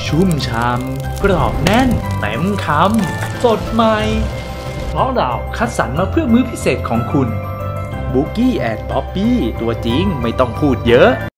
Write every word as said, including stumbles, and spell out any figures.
ชุ่มฉ่ำกรอบแน่นเต็มคำสดใหม่เพราะเราคัดสรรมาเพื่อมื้อพิเศษของคุณบุกี้แอนด์ป๊อปปี้ตัวจริงไม่ต้องพูดเยอะ